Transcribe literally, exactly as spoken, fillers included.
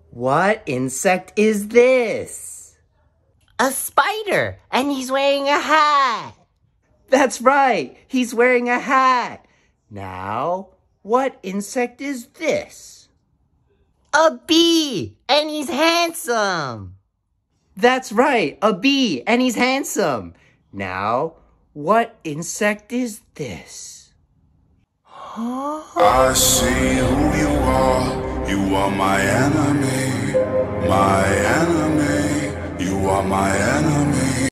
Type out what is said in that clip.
What insect is this? A spider, and he's wearing a hat. That's right, he's wearing a hat. Now, what insect is this? A bee, and he's handsome. That's right, a bee, and he's handsome. Now, what insect is this? I see who you are. You are my enemy, my enemy. You are my enemy.